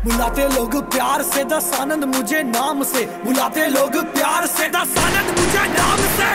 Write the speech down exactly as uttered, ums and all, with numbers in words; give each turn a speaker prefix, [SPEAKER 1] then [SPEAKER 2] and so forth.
[SPEAKER 1] बुलाते लोग प्यार से दस आनंद मुझे नाम से, बुलाते लोग प्यार से दस आनंद मुझे नाम से।